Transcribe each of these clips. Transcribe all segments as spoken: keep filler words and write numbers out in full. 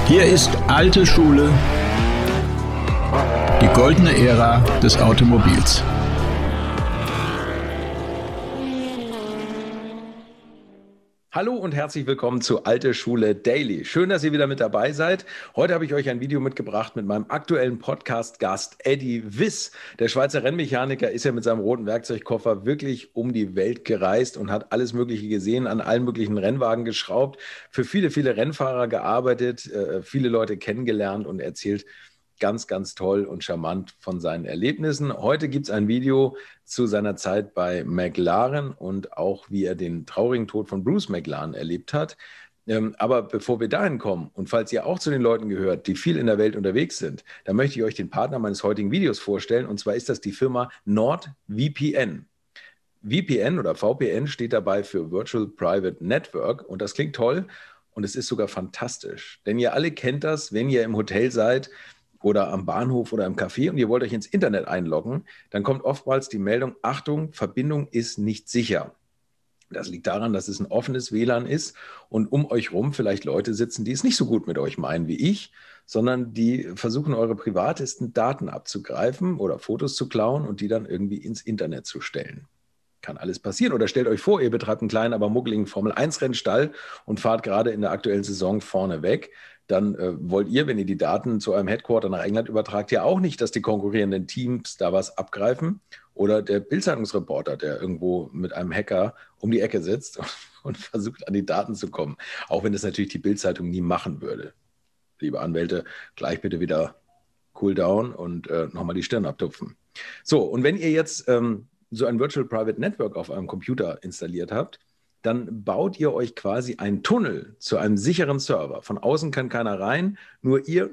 Hier ist alte Schule, die goldene Ära des Automobils. Hallo und herzlich willkommen zu Alte Schule Daily. Schön, dass ihr wieder mit dabei seid. Heute habe ich euch ein Video mitgebracht mit meinem aktuellen Podcast-Gast Eddie Wiss. Der Schweizer Rennmechaniker ist ja mit seinem roten Werkzeugkoffer wirklich um die Welt gereist und hat alles Mögliche gesehen, an allen möglichen Rennwagen geschraubt, für viele, viele Rennfahrer gearbeitet, äh, viele Leute kennengelernt und erzählt ganz, ganz toll und charmant von seinen Erlebnissen. Heute gibt es ein Video zu seiner Zeit bei McLaren und auch, wie er den traurigen Tod von Bruce McLaren erlebt hat. Ähm, aber bevor wir dahin kommen und falls ihr auch zu den Leuten gehört, die viel in der Welt unterwegs sind, dann möchte ich euch den Partner meines heutigen Videos vorstellen. Und zwar ist das die Firma NordVPN. V P N oder V P N steht dabei für Virtual Private Network und das klingt toll und es ist sogar fantastisch. Denn ihr alle kennt das, wenn ihr im Hotel seid, oder am Bahnhof oder im Café und ihr wollt euch ins Internet einloggen, dann kommt oftmals die Meldung, Achtung, Verbindung ist nicht sicher. Das liegt daran, dass es ein offenes W L A N ist und um euch rum vielleicht Leute sitzen, die es nicht so gut mit euch meinen wie ich, sondern die versuchen, eure privatesten Daten abzugreifen oder Fotos zu klauen und die dann irgendwie ins Internet zu stellen. Kann alles passieren. Oder stellt euch vor, ihr betreibt einen kleinen, aber muckeligen Formel eins Rennstall und fahrt gerade in der aktuellen Saison vorne weg. Dann äh, wollt ihr, wenn ihr die Daten zu eurem Headquarter nach England übertragt, ja auch nicht, dass die konkurrierenden Teams da was abgreifen. Oder der Bild-Zeitungsreporter, der irgendwo mit einem Hacker um die Ecke sitzt und, und versucht, an die Daten zu kommen. Auch wenn das natürlich die Bild-Zeitung nie machen würde. Liebe Anwälte, gleich bitte wieder cool down und äh, nochmal die Stirn abtupfen. So, und wenn ihr jetzt ähm, so ein Virtual Private Network auf eurem Computer installiert habt, dann baut ihr euch quasi einen Tunnel zu einem sicheren Server. Von außen kann keiner rein, nur ihr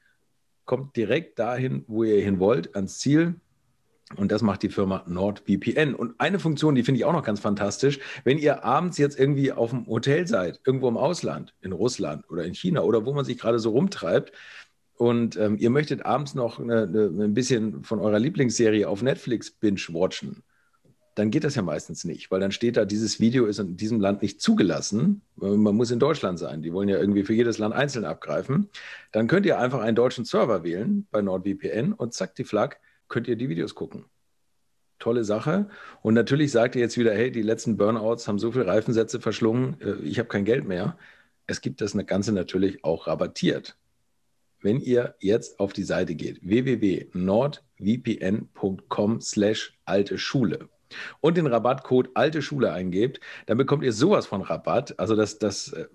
kommt direkt dahin, wo ihr hin wollt, ans Ziel. Und das macht die Firma NordVPN. Und eine Funktion, die finde ich auch noch ganz fantastisch, wenn ihr abends jetzt irgendwie auf dem Hotel seid, irgendwo im Ausland, in Russland oder in China oder wo man sich gerade so rumtreibt, und ähm, ihr möchtet abends noch eine, eine, ein bisschen von eurer Lieblingsserie auf Netflix binge-watchen, dann geht das ja meistens nicht, weil dann steht da, dieses Video ist in diesem Land nicht zugelassen. Man muss in Deutschland sein. Die wollen ja irgendwie für jedes Land einzeln abgreifen. Dann könnt ihr einfach einen deutschen Server wählen bei NordVPN und zack, die Flak, könnt ihr die Videos gucken. Tolle Sache. Und natürlich sagt ihr jetzt wieder, hey, die letzten Burnouts haben so viele Reifensätze verschlungen, ich habe kein Geld mehr. Es gibt das Ganze natürlich auch rabattiert. Wenn ihr jetzt auf die Seite geht, w w w punkt nordvpn punkt com slash alte Schule und den Rabattcode alte Schule eingebt, dann bekommt ihr sowas von Rabatt. Also das, das äh,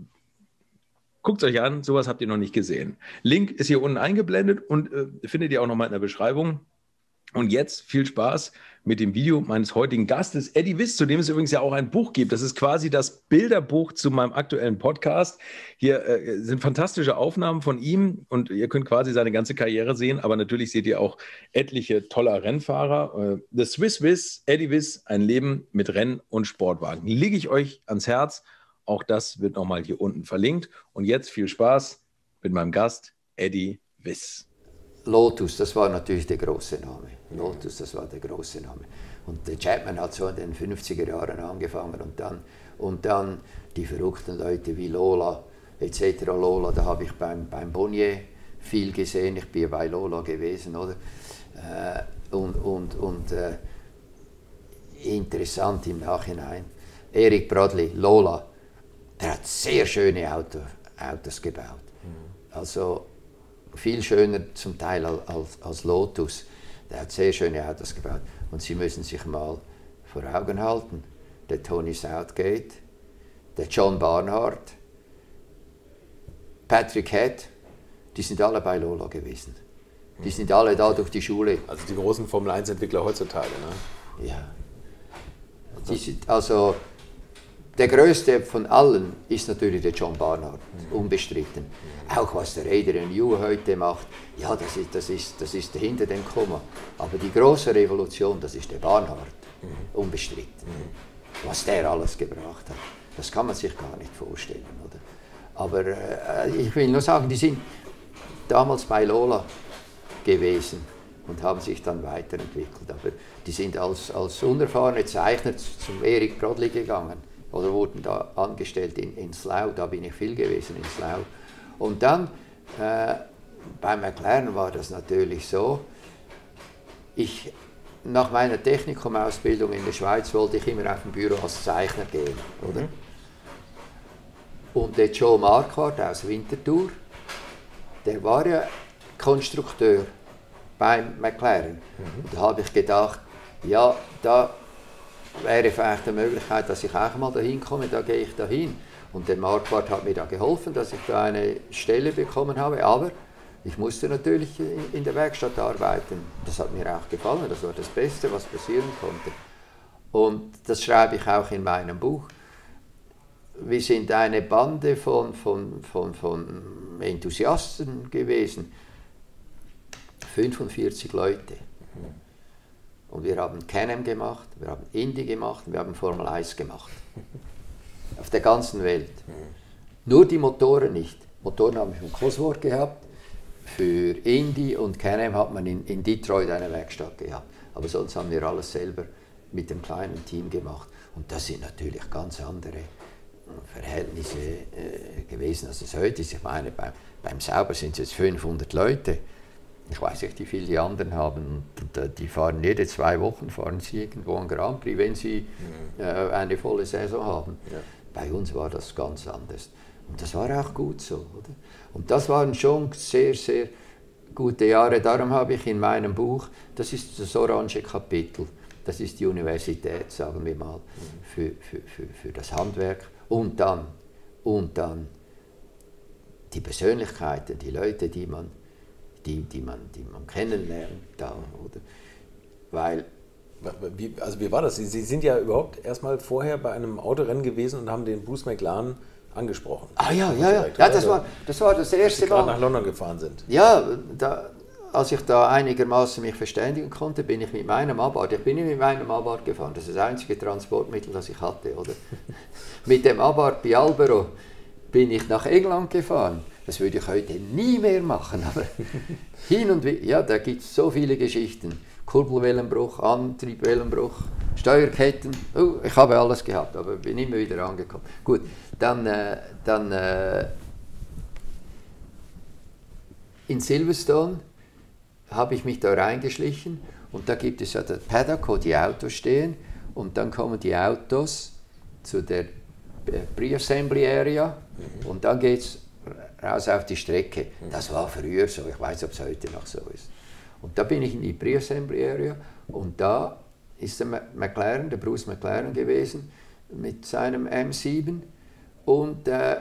guckt euch an, sowas habt ihr noch nicht gesehen. Link ist hier unten eingeblendet und äh, findet ihr auch nochmal in der Beschreibung. Und jetzt viel Spaß mit dem Video meines heutigen Gastes, Eddie Wiss, zu dem es übrigens ja auch ein Buch gibt. Das ist quasi das Bilderbuch zu meinem aktuellen Podcast. Hier äh, sind fantastische Aufnahmen von ihm und ihr könnt quasi seine ganze Karriere sehen, aber natürlich seht ihr auch etliche tolle Rennfahrer. Äh, The Swiss Wiss, Eddie Wiss, ein Leben mit Renn- und Sportwagen. Lege ich euch ans Herz. Auch das wird nochmal hier unten verlinkt. Und jetzt viel Spaß mit meinem Gast, Eddie Wiss. Lotus, das war natürlich der große Name. Lotus, das war der große Name. Und der Chapman hat so in den fünfziger Jahren angefangen und dann, und dann die verrückten Leute wie Lola et cetera. Lola, da habe ich beim, beim Bonnier viel gesehen. Ich bin bei Lola gewesen, oder? Äh, und und, und äh, interessant im Nachhinein. Eric Bradley, Lola, der hat sehr schöne Auto, Autos gebaut. Also viel schöner zum Teil als, als Lotus. Der hat sehr schöne Autos gebaut. Und Sie müssen sich mal vor Augen halten, der Tony Southgate, der John Barnhart, Patrick Head, die sind alle bei Lola gewesen. Die sind alle da durch die Schule. Also die großen Formel eins Entwickler heutzutage, ne? Ja. Die sind, also der größte von allen ist natürlich der John Barnhart, unbestritten. Auch was der Adrian Newey heute macht, ja, das ist, das, ist, das ist hinter dem Komma. Aber die große Revolution, das ist der Barnhart, unbestritten. Was der alles gebracht hat, das kann man sich gar nicht vorstellen, oder? Aber äh, ich will nur sagen, die sind damals bei Lola gewesen und haben sich dann weiterentwickelt. Aber die sind als, als unerfahrene Zeichner zum Eric Bradley gegangen. Oder wurden da angestellt in, in Slough, da bin ich viel gewesen in Slough. Und dann Äh, bei McLaren war das natürlich so, ich, nach meiner Technikumausbildung in der Schweiz wollte ich immer auf ein Büro als Zeichner gehen. Oder? Mhm. Und der Joe Marquardt aus Winterthur, der war ja Konstrukteur beim McLaren. Mhm. Und da habe ich gedacht, ja, da wäre vielleicht eine Möglichkeit, dass ich auch mal dahin komme, da gehe ich dahin. Und der Marquardt hat mir da geholfen, dass ich da eine Stelle bekommen habe, aber ich musste natürlich in der Werkstatt arbeiten. Das hat mir auch gefallen, das war das Beste, was passieren konnte. Und das schreibe ich auch in meinem Buch. Wir sind eine Bande von, von, von, von Enthusiasten gewesen, fünfundvierzig Leute. Und wir haben Can-Am gemacht, wir haben Indy gemacht, wir haben Formel eins gemacht. Auf der ganzen Welt. Nur die Motoren nicht. Motoren habe ich von Cosworth gehabt. Für Indy und Can-Am hat man in, in Detroit eine Werkstatt gehabt. Aber sonst haben wir alles selber mit dem kleinen Team gemacht. Und das sind natürlich ganz andere Verhältnisse äh, gewesen, als es heute ist. Ich meine, beim, beim Sauber sind es jetzt fünfhundert Leute. Ich weiß nicht, wie viele die anderen haben. Und die fahren jede zwei Wochen fahren sie irgendwo einen Grand Prix, wenn sie äh, eine volle Saison haben. Ja. Bei uns war das ganz anders. Und das war auch gut so. Oder? Und das waren schon sehr, sehr gute Jahre. Darum habe ich in meinem Buch, das ist das orange Kapitel, das ist die Universität, sagen wir mal, für, für, für, für das Handwerk. Und dann, und dann die Persönlichkeiten, die Leute, die man Die, die, man, die man kennenlernt da, oder? Weil... Wie, also wie war das? Sie, Sie sind ja überhaupt erstmal vorher bei einem Autorennen gewesen und haben den Bruce McLaren angesprochen. Ah ja, ja, ja, ja das, war, das war das erste Mal. Als Sie nach London gefahren sind. Ja, da, als ich da einigermaßen mich verständigen konnte, bin ich mit meinem Abarth, ich bin nicht mit meinem Abarth gefahren, das ist das einzige Transportmittel, das ich hatte, oder? Mit dem Abarth Bialbero bin ich nach England gefahren. Das würde ich heute nie mehr machen, aber hin und wieder, ja, da gibt es so viele Geschichten. Kurbelwellenbruch, Antriebwellenbruch, Steuerketten, oh, ich habe alles gehabt, aber bin immer wieder angekommen. Gut, dann, äh, dann äh, in Silverstone habe ich mich da reingeschlichen und da gibt es ja das Paddock, wo die Autos stehen und dann kommen die Autos zu der Pre-Assembly Area und dann geht es raus auf die Strecke. Das war früher so, ich weiß, ob es heute noch so ist. Und da bin ich in die Pre-Assembly Area und da ist der McLaren, der Bruce McLaren gewesen mit seinem M sieben und äh,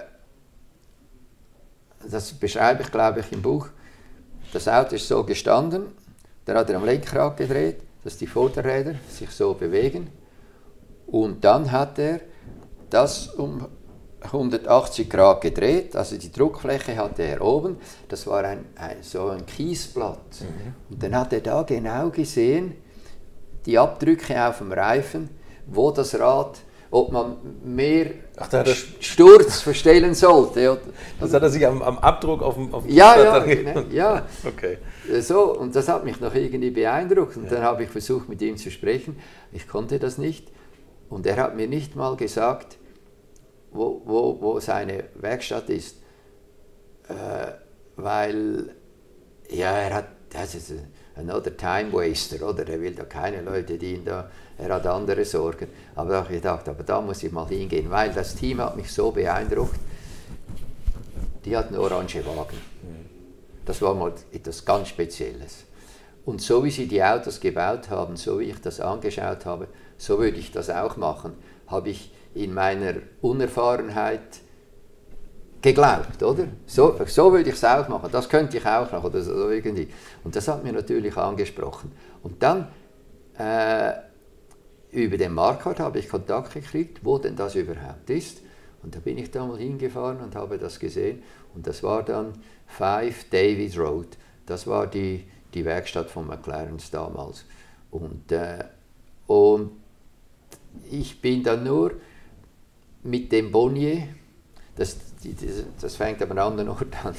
das beschreibe ich, glaube ich, im Buch. Das Auto ist so gestanden, dann hat er am Lenkrad gedreht, dass die Vorderräder sich so bewegen und dann hat er das um hundertachtzig Grad gedreht, also die Druckfläche hatte er oben, das war ein, ein, so ein Kiesblatt. Mhm. Und dann hat er da genau gesehen, die Abdrücke auf dem Reifen, wo das Rad, ob man mehr Ach, da hat er Sturz verstellen sollte. Das hat er sich am, am Abdruck auf dem, auf dem ja, ja, ne, ja. Okay. So, und das hat mich noch irgendwie beeindruckt. Und ja. Dann habe ich versucht, mit ihm zu sprechen. Ich konnte das nicht. Und er hat mir nicht mal gesagt, Wo, wo, wo seine Werkstatt ist, äh, weil ja, er hat, das ist another time waster, oder? Er will da keine Leute, die ihn da, er hat andere Sorgen. Aber da habe ich gedacht, aber da muss ich mal hingehen, weil das Team hat mich so beeindruckt. Die hatten orange Wagen. Das war mal etwas ganz Spezielles. Und so wie sie die Autos gebaut haben, so wie ich das angeschaut habe, so würde ich das auch machen, habe ich in meiner Unerfahrenheit geglaubt, oder? So, so würde ich es auch machen, das könnte ich auch noch, oder so irgendwie. Und das hat mir natürlich angesprochen. Und dann, äh, über den Marquardt habe ich Kontakt gekriegt, wo denn das überhaupt ist. Und da bin ich da mal hingefahren und habe das gesehen. Und das war dann Five David Road. Das war die, die Werkstatt von McLarens damals. Und, äh, und ich bin dann nur mit dem Bonnier, das, das fängt aber an anderen Ort an,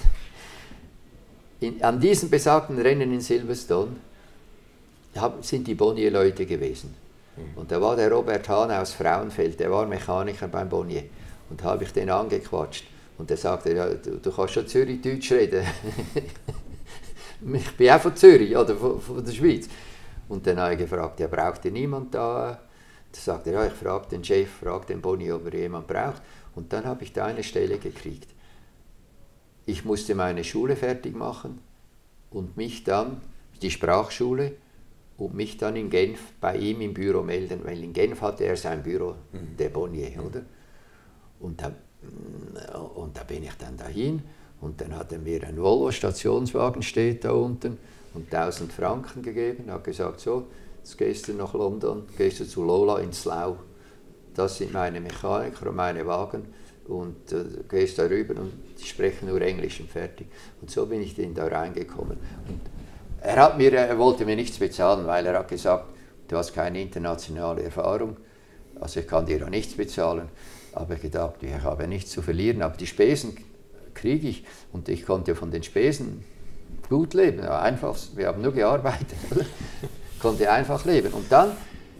in, an diesem besagten Rennen in Silverstone hab, sind die Bonnier-Leute gewesen. Und da war der Robert Hahn aus Frauenfeld, der war Mechaniker beim Bonnier. Und da habe ich den angequatscht. Und er sagte, ja, du, du kannst schon Zürich-Deutsch reden. Ich bin auch von Zürich oder von, von der Schweiz. Und dann habe ich gefragt, ja, braucht ihr niemand da? Da sagte er, ja, ich frage den Chef, frage den Boni, ob er jemand braucht. Und dann habe ich da eine Stelle gekriegt. Ich musste meine Schule fertig machen und mich dann, die Sprachschule, und mich dann in Genf bei ihm im Büro melden, weil in Genf hatte er sein Büro, mhm. der Bonnier, oder? Und da, und da bin ich dann dahin und dann hat er mir einen Volvo-Stationswagen, steht da unten, und tausend Franken gegeben, hat gesagt, so, jetzt gehst du nach London, gehst du zu Lola in Slough, das sind meine Mechaniker und meine Wagen, und äh, gehst da rüber und die sprechen nur Englisch und fertig. Und so bin ich dann da reingekommen. Und er, hat mir, er wollte mir nichts bezahlen, weil er hat gesagt, du hast keine internationale Erfahrung, also ich kann dir auch nichts bezahlen. Aber ich gedacht, ich habe nichts zu verlieren, aber die Spesen kriege ich, und ich konnte von den Spesen gut leben. Einfach, wir haben nur gearbeitet, konnte einfach leben. Und dann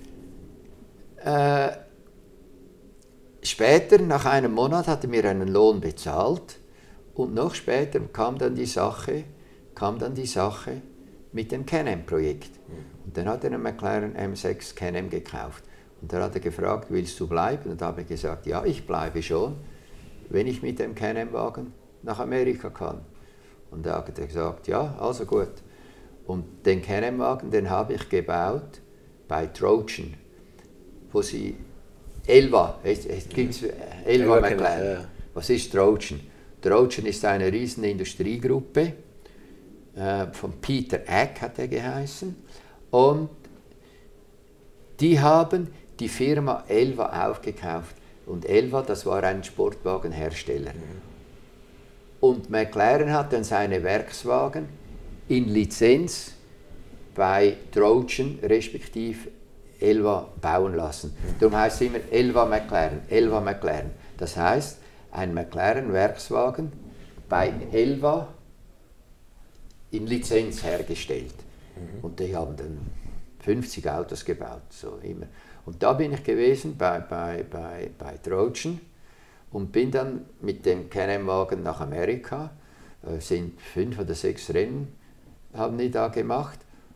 äh, später, nach einem Monat, hat er mir einen Lohn bezahlt, und noch später kam dann die Sache, kam dann die Sache mit dem Can-Am-Projekt. Und dann hat er einen McLaren M sechs Can-Am gekauft. Und dann hat er gefragt, willst du bleiben? Und da habe ich gesagt, ja, ich bleibe schon, wenn ich mit dem Can-Am-Wagen nach Amerika kann. Und da hat er gesagt, ja, also gut. Und den Can-Am-Wagen, den habe ich gebaut bei Trojan, wo sie Elva, es, es gibt Elva McLaren. Ja. Was ist Trojan? Trojan ist eine riesen Industriegruppe, äh, von Peter Eck hat er geheißen, und die haben die Firma Elva aufgekauft. Und Elva, das war ein Sportwagenhersteller. Mhm. Und McLaren hat dann seine Werkswagen in Lizenz bei Trojan respektive Elva bauen lassen. Darum heißt es immer Elva McLaren, Elva McLaren. Das heißt, ein McLaren-Werkswagen bei Elva in Lizenz hergestellt. Mhm. Und die haben dann fünfzig Autos gebaut, so immer. Und da bin ich gewesen bei, bei, bei, bei Trojan und bin dann mit dem Can-Am-Wagen nach Amerika. Äh, sind fünf oder sechs Rennen haben die da gemacht.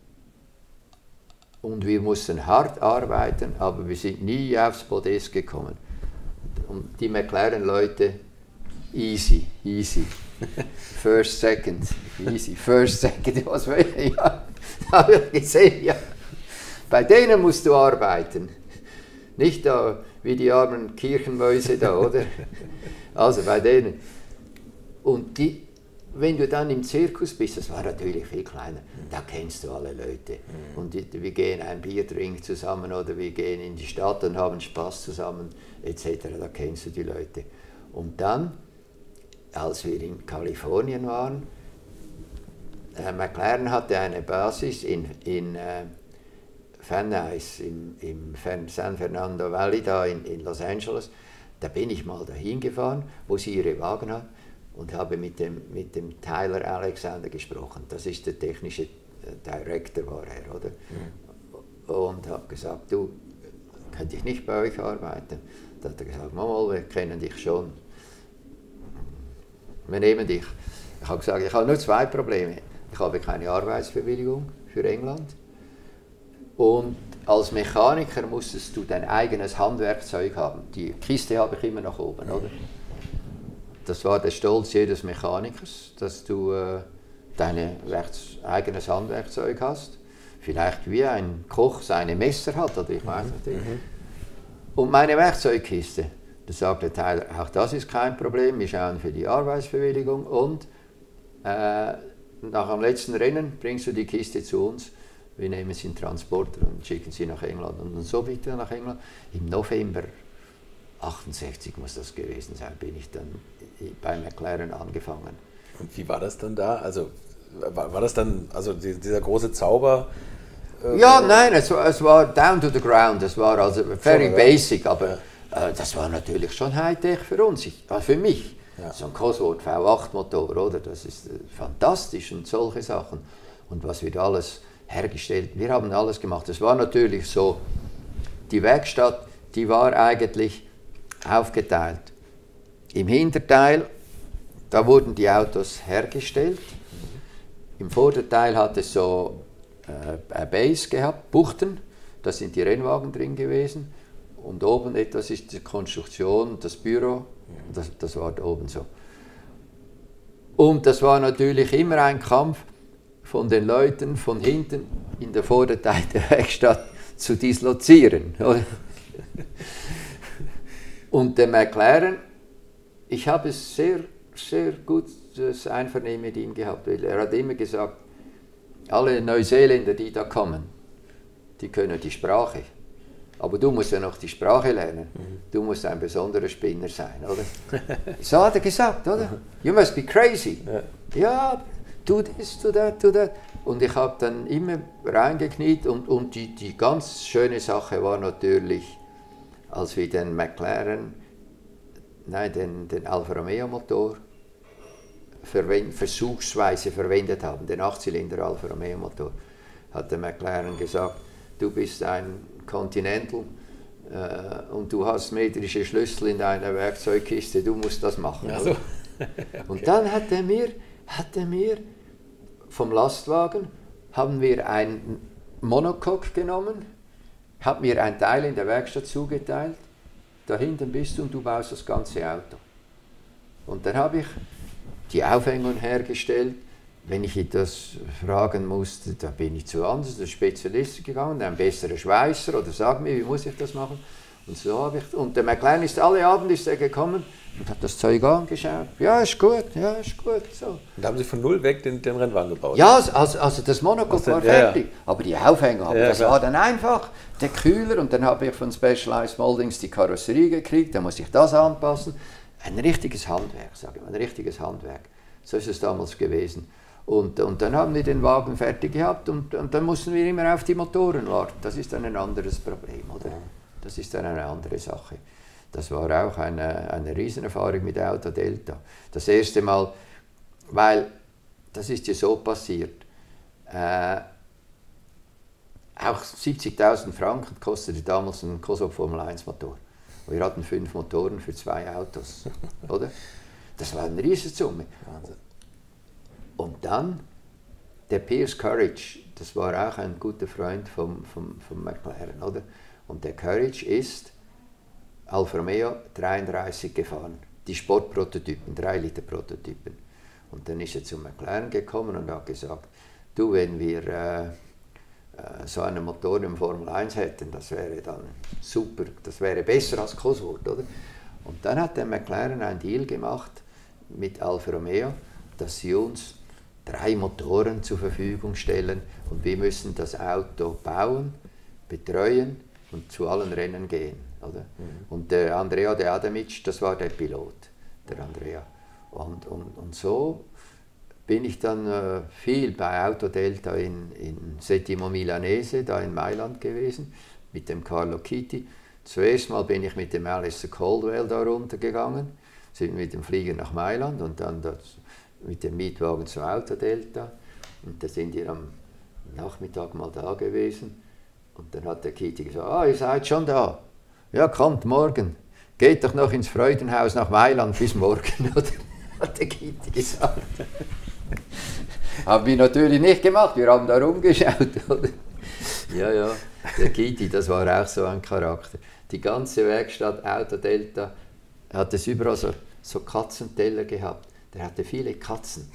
Und wir mussten hart arbeiten, aber wir sind nie aufs Podest gekommen. Und die McLaren-Leute, easy, easy. First, second, easy, first, second, was will ich? Ja, habe ich gesehen, ja. Bei denen musst du arbeiten. Nicht da wie die armen Kirchenmäuse da, oder? Also bei denen. Und die, wenn du dann im Zirkus bist, das war natürlich viel kleiner, da kennst du alle Leute. Und die, wir gehen ein Bier trinken zusammen oder wir gehen in die Stadt und haben Spaß zusammen, et cetera. Da kennst du die Leute. Und dann, als wir in Kalifornien waren, äh, McLaren hatte eine Basis in, in äh, Van Nuys, im, im San Fernando Valley, da in, in Los Angeles. Da bin ich mal dahin gefahren, wo sie ihre Wagen haben, und habe mit dem, mit dem Tyler Alexander gesprochen. Das ist der technische äh, Director, war er, oder? Mhm. Und habe gesagt, du, könnte ich nicht bei euch arbeiten? Da hat er gesagt, Mama, wir kennen dich schon. Wir nehmen dich. Ich habe gesagt, ich habe nur zwei Probleme. Ich habe keine Arbeitsbewilligung für England. Und als Mechaniker musstest du dein eigenes Handwerkzeug haben. Die Kiste habe ich immer noch oben, oder? Das war der Stolz jedes Mechanikers, dass du äh, dein eigenes Handwerkzeug hast. Vielleicht wie ein Koch seine Messer hat, oder ich weiß nicht. Mhm. Und meine Werkzeugkiste, da sagte Tyler, auch das ist kein Problem, wir schauen für die Arbeitsbewilligung, und äh, nach dem letzten Rennen bringst du die Kiste zu uns. Wir nehmen sie in Transporter und schicken sie nach England. Und so bin ich dann nach England. Im November achtundsechzig muss das gewesen sein, bin ich dann bei McLaren angefangen. Und wie war das dann da? Also war, war das dann, also dieser große Zauber? Äh, ja, nein, es, es war down to the ground. Es war also very schon, basic, aber ja. äh, das war natürlich schon Hightech für uns, ich, äh, für mich. Ja. So ein Cosworth V acht Motor, oder? Das ist äh, fantastisch und solche Sachen. Und was wir da alles hergestellt, wir haben alles gemacht. Es war natürlich so, die Werkstatt, die war eigentlich aufgeteilt. Im Hinterteil da wurden die Autos hergestellt. Im Vorderteil hat es so äh, eine Base gehabt, Buchten, da sind die Rennwagen drin gewesen. Und oben etwas ist die Konstruktion, das Büro, das, das war da oben so. Und das war natürlich immer ein Kampf von den Leuten von hinten in der Vorderteil der Werkstatt zu dislozieren. Und der McLaren, ich habe es sehr, sehr gutes Einvernehmen mit ihm gehabt, weil er hat immer gesagt, alle Neuseeländer, die da kommen, die können die Sprache. Aber du musst ja noch die Sprache lernen. Du musst ein besonderer Spinner sein, oder? So hat er gesagt, oder? You must be crazy. Ja, ja, do this, do that, do that. Und ich habe dann immer reingekniet und, und die, die ganz schöne Sache war natürlich, als wir den McLaren, nein, den, den Alfa Romeo Motor verwend, versuchsweise verwendet haben, den achtzylinder Alfa Romeo Motor, hat der McLaren gesagt, du bist ein Continental äh, und du hast metrische Schlüssel in deiner Werkzeugkiste, du musst das machen. Also, okay. Und dann hat er mir, hat er mir vom Lastwagen, haben wir einen Monocoque genommen, hat mir ein Teil in der Werkstatt zugeteilt, da hinten bist du und du baust das ganze Auto. Und dann habe ich die Aufhängung hergestellt. Wenn ich etwas fragen musste, da bin ich zu anderen, zu Spezialisten gegangen, ein besserer Schweißer oder sag mir, wie muss ich das machen? Und so habe ich, und der McLaren ist alle Abend ist er gekommen und hat das Zeug angeschaut. Ja, ist gut, ja, ist gut. So. Und da haben Sie von null weg den, den Rennwagen gebaut? Ja, also, also das Monocoque war fertig, ja, ja. Aber die Aufhängung, ja, das klar. war dann einfach der Kühler und dann habe ich von Specialized Moldings die Karosserie gekriegt, dann musste ich das anpassen. Ein richtiges Handwerk, sage ich mal, ein richtiges Handwerk. So ist es damals gewesen. Und, und dann haben wir den Wagen fertig gehabt und, und dann mussten wir immer auf die Motoren warten. Das ist dann ein anderes Problem, oder? Das ist dann eine andere Sache. Das war auch eine, eine Riesenerfahrung mit Auto Delta. Das erste Mal, weil das ist ja so passiert, äh, auch siebzigtausend Franken kostete damals ein Cosworth Formel eins Motor. Wir hatten fünf Motoren für zwei Autos, oder? Das war eine Riesensumme. Und dann der Pierce Courage, das war auch ein guter Freund vom, vom, vom McLaren, oder? Und der Courage ist Alfa Romeo dreiunddreißig gefahren, die Sportprototypen, drei Liter Prototypen. Und dann ist er zum McLaren gekommen und hat gesagt, du, wenn wir äh, äh, so einen Motor im Formel eins hätten, das wäre dann super, das wäre besser als Cosworth, oder? Und dann hat der McLaren einen Deal gemacht mit Alfa Romeo, dass sie uns drei Motoren zur Verfügung stellen und wir müssen das Auto bauen, betreuen und zu allen Rennen gehen. Oder? Mhm. Und der Andrea De Adamic, das war der Pilot, der Andrea. Und, und, und so bin ich dann äh, viel bei Auto Delta in, in Settimo Milanese, da in Mailand gewesen, mit dem Carlo Chiti. Zuerst mal bin ich mit dem Alistair Caldwell da runtergegangen, sind mit dem Flieger nach Mailand und dann das, mit dem Mietwagen zu Auto Delta. Und da sind wir am Nachmittag mal da gewesen. Und dann hat der Chiti gesagt, ah, ihr seid schon da. Ja, kommt morgen. Geht doch noch ins Freudenhaus nach Mailand bis morgen, oder? Hat der Chiti gesagt. Haben wir natürlich nicht gemacht, wir haben da rumgeschaut, oder? Ja, ja, der Chiti, das war auch so ein Charakter. Die ganze Werkstatt Auto Delta hat es überall so, so Katzenteller gehabt. Der hatte viele Katzen.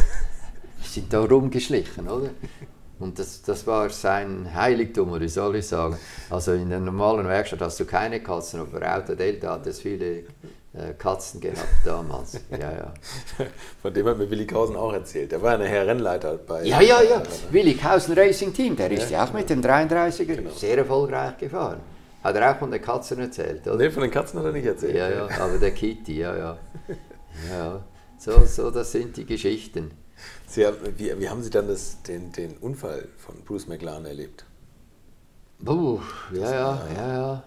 Die sind da rumgeschlichen, oder? Und das, das war sein Heiligtum, oder wie soll ich sagen. Also in der normalen Werkstatt hast du keine Katzen, aber bei Auto Delta hat es viele äh, Katzen gehabt damals. Ja, ja. Von dem hat mir Willi Kausen auch erzählt. Der war ja nachher Rennleiter bei... Ja, ja, ja. Willi Kausen Racing Team, der ist ja, ja auch mit dem dreiunddreißiger genau. sehr erfolgreich gefahren. Hat er auch von den Katzen erzählt, oder? Nee, von den Katzen hat er nicht erzählt. Ja, ja, aber der Kitty, ja, ja. Ja, so, so, das sind die Geschichten. Sie haben, wie, wie haben Sie dann das, den, den Unfall von Bruce McLaren erlebt? Puh, ja, ja, ja, ja.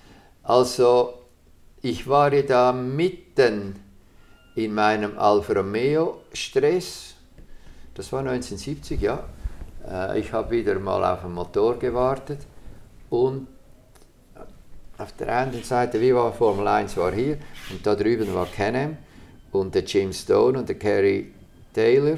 Also, ich war ja da mitten in meinem Alfa Romeo Stress. Das war neunzehnhundertsiebzig, ja. Ich habe wieder mal auf den Motor gewartet und auf der einen Seite, wie war Formel eins, war hier und da drüben war Can-Am und der Jim Stone und der Kerry Taylor.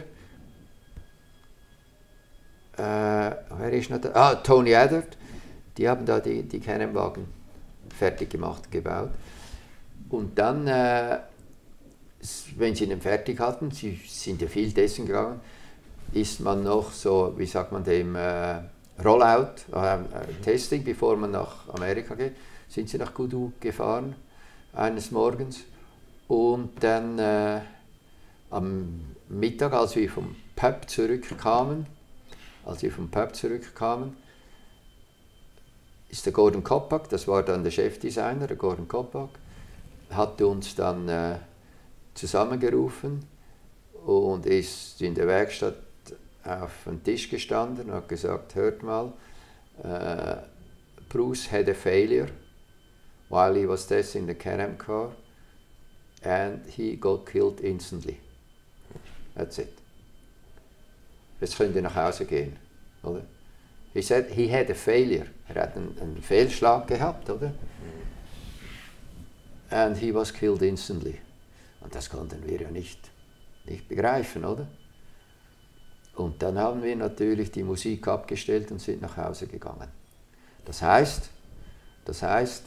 Äh, wer ist noch da? Ah, Tony Addard. Die haben da die, die Can-Am-Wagen fertig gemacht, gebaut. Und dann, äh, wenn sie den fertig hatten, sie sind ja viel dessen gegangen, ist man noch so, wie sagt man dem, äh, Rollout, äh, Testing, bevor man nach Amerika geht, sind sie nach Goodwood gefahren, eines Morgens. Und dann äh, am Mittag, als wir vom Pub zurückkamen, als wir vom Pub zurückkamen, ist der Gordon Koppak, das war dann der Chefdesigner, der Gordon Koppak, hat uns dann äh, zusammengerufen und ist in der Werkstatt auf den Tisch gestanden und hat gesagt, hört mal, uh, Bruce had a failure while he was testing the Can-Am car and he got killed instantly. That's it. Jetzt könnt ihr nach Hause gehen, oder? He said he had a failure. Er hat einen, einen Fehlschlag gehabt, oder? And he was killed instantly. Und das konnten wir ja nicht, nicht begreifen, oder? Und dann haben wir natürlich die Musik abgestellt und sind nach Hause gegangen. Das heißt, das heißt,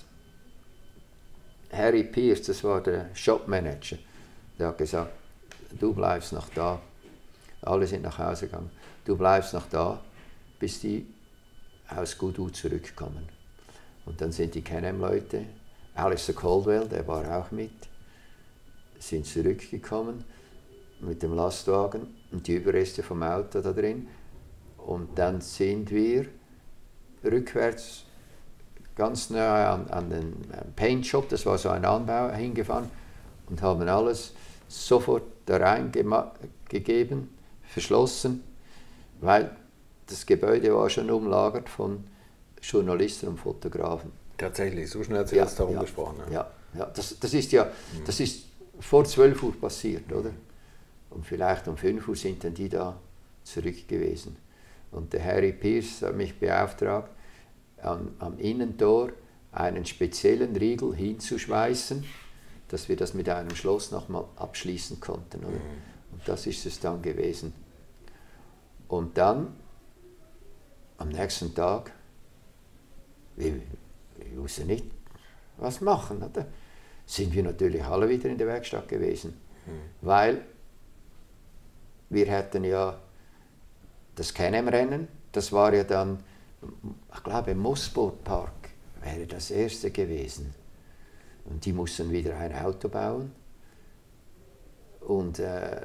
Harry Pierce, das war der Shopmanager, der hat gesagt, du bleibst noch da. Alle sind nach Hause gegangen. Du bleibst noch da, bis die aus Goodwood zurückkommen. Und dann sind die Can-Am-Leute, Alistair Caldwell, der war auch mit, sind zurückgekommen mit dem Lastwagen und die Überreste vom Auto da drin. Und dann sind wir rückwärts ganz nahe an, an den Paint Shop, das war so ein Anbau, hingefahren und haben alles sofort da reingegeben, verschlossen, weil das Gebäude war schon umlagert von Journalisten und Fotografen. Tatsächlich, so schnell hat sich ja, das darum ja, gesprochen. Ja, ja, ja das, das ist ja, das ist vor zwölf Uhr passiert, oder? Und vielleicht um fünf Uhr sind dann die da zurück gewesen. Und der Harry Pierce hat mich beauftragt, am, am Innentor einen speziellen Riegel hinzuschweißen, dass wir das mit einem Schloss nochmal abschließen konnten. Oder? Und das ist es dann gewesen. Und dann, am nächsten Tag, wir, wir wussten nicht, was machen, oder? Sind wir natürlich alle wieder in der Werkstatt gewesen, mhm. weil wir hätten ja das Can-Am-Rennen, das war ja dann, ich glaube, im Mosport Park wäre das erste gewesen. Und die mussten wieder ein Auto bauen. Und äh,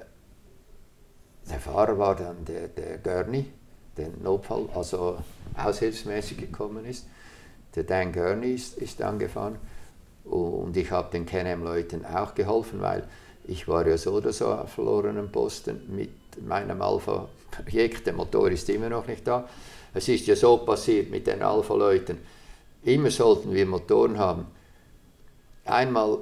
der Fahrer war dann der, der Gurney, der Notfall, also aushilfsmäßig gekommen ist. Der Dan Gurney ist, ist angefahren. Und ich habe den Can-Am-Leuten auch geholfen, weil ich war ja so oder so auf verlorenen Posten mit meinem Alpha-Projekt. Der Motor ist immer noch nicht da. Es ist ja so passiert mit den Alpha-Leuten. Immer sollten wir Motoren haben. Einmal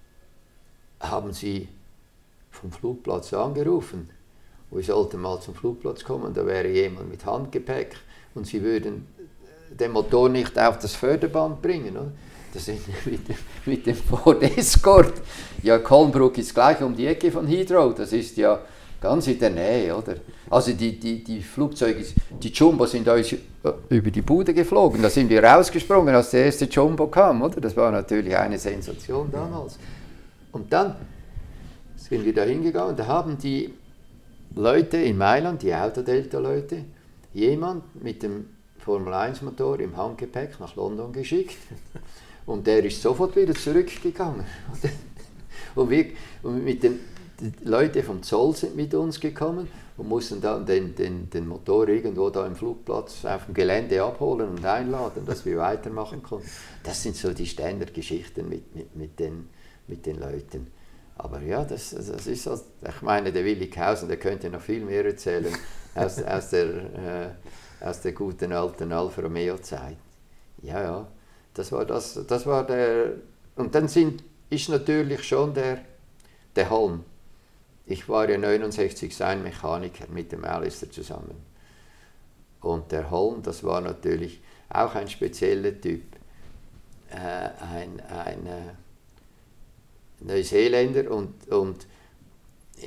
haben sie vom Flugplatz angerufen. Wir sollten mal zum Flugplatz kommen. Da wäre jemand mit Handgepäck und sie würden den Motor nicht auf das Förderband bringen. Oder? Das sind mit dem, mit dem Ford Escort. Ja, Colnbrook ist gleich um die Ecke von Heathrow. Das ist ja ganz in der Nähe, oder? Also die, die, die Flugzeuge, die Jumbo sind euch über die Bude geflogen. Da sind wir rausgesprungen, als der erste Jumbo kam, oder? Das war natürlich eine Sensation damals. Und dann sind wir da hingegangen. Da haben die Leute in Mailand, die Autodelta-Leute, jemand mit dem Formel eins Motor im Handgepäck nach London geschickt. Und der ist sofort wieder zurückgegangen. Und, wir, und mit den die Leute vom Zoll sind mit uns gekommen und mussten dann den, den, den Motor irgendwo da im Flugplatz auf dem Gelände abholen und einladen, dass wir weitermachen konnten. Das sind so die Standardgeschichten mit, mit, mit, den, mit den Leuten. Aber ja, das, das ist so, ich meine, der Willi Kausen, der könnte noch viel mehr erzählen aus, aus, der, äh, aus der guten alten Alfa Romeo Zeit. Ja, ja. Das war das, das war der, und dann sind, ist natürlich schon der, der Holm. Ich war ja neunundsechzig sein Mechaniker mit dem Alistair zusammen. Und der Holm, das war natürlich auch ein spezieller Typ. Äh, ein ein äh, Neuseeländer und, und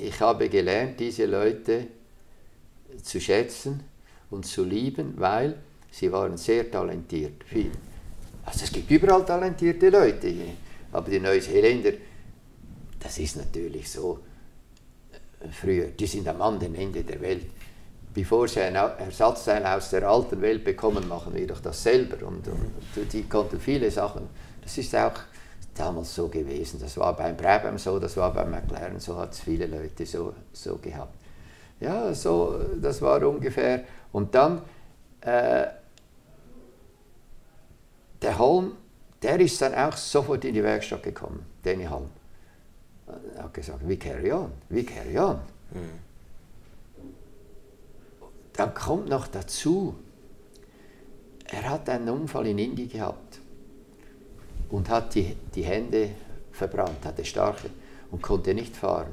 ich habe gelernt, diese Leute zu schätzen und zu lieben, weil sie waren sehr talentiert. Viel. Also es gibt überall talentierte Leute, aber die Neuseeländer, das ist natürlich so, früher, die sind am anderen Ende der Welt. Bevor sie ein Ersatzteil aus der alten Welt bekommen, machen wir doch das selber. Und, und die konnten viele Sachen. Das ist auch damals so gewesen. Das war beim Brabham so, das war beim McLaren so, hat es viele Leute so, so gehabt. Ja, so, das war ungefähr. Und dann, äh, der Holm, der ist dann auch sofort in die Werkstatt gekommen, Danny Holm. Er hat gesagt, we carry on, we carry on. Mhm. Dann kommt noch dazu, er hat einen Unfall in Indy gehabt und hat die, die Hände verbrannt, hatte starke und konnte nicht fahren.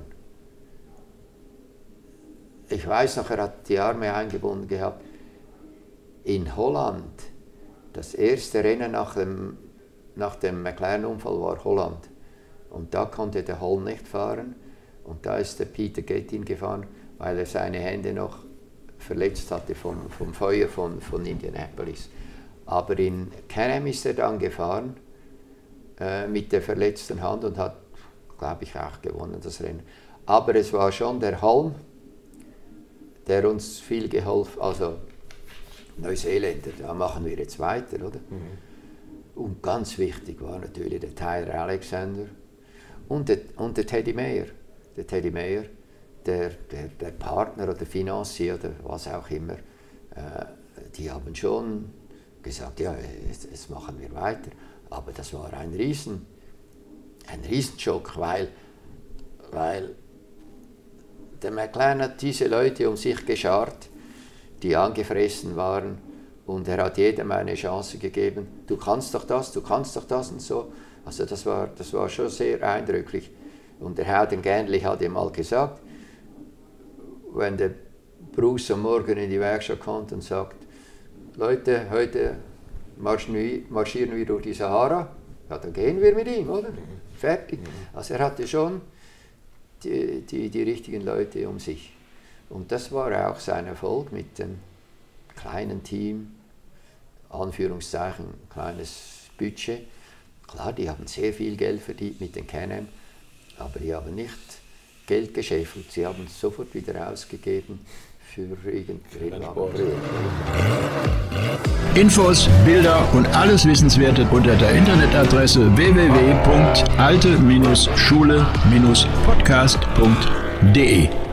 Ich weiß noch, er hat die Arme eingebunden gehabt. In Holland, das erste Rennen nach dem, nach dem McLaren-Unfall war Holland. Und da konnte der Holm nicht fahren. Und da ist der Peter Gettin gefahren, weil er seine Hände noch verletzt hatte vom, vom Feuer von, von Indianapolis. Aber in Can-Am ist er dann gefahren äh, mit der verletzten Hand und hat, glaube ich, auch gewonnen das Rennen. Aber es war schon der Holm, der uns viel geholfen hat. Also Neuseeländer, da machen wir jetzt weiter, oder? Mhm. Und ganz wichtig war natürlich der Tyler Alexander und der, und der Teddy Mayer. Der Teddy Mayer, der, der, der Partner oder Financier oder was auch immer, äh, die haben schon gesagt, ja, jetzt, jetzt machen wir weiter. Aber das war ein Riesen, ein Riesenschock, weil, weil der McLaren hat diese Leute um sich geschart, die angefressen waren, und er hat jedem eine Chance gegeben. Du kannst doch das, du kannst doch das und so. Also das war, das war schon sehr eindrücklich. Und der Howden Ganley hat ihm mal gesagt, wenn der Bruce am Morgen in die Werkstatt kommt und sagt, Leute, heute marschieren wir durch die Sahara, ja, dann gehen wir mit ihm, oder? Fertig. Also er hatte schon die, die, die richtigen Leute um sich. Und das war auch sein Erfolg mit dem kleinen Team, Anführungszeichen, kleines Budget. Klar, die haben sehr viel Geld verdient mit den Can-Am, aber die haben nicht Geld gescheffelt, sie haben es sofort wieder ausgegeben für irgendeinen Sport. Infos, Bilder und alles Wissenswerte unter der Internetadresse w w w punkt alte Schule Podcast punkt de.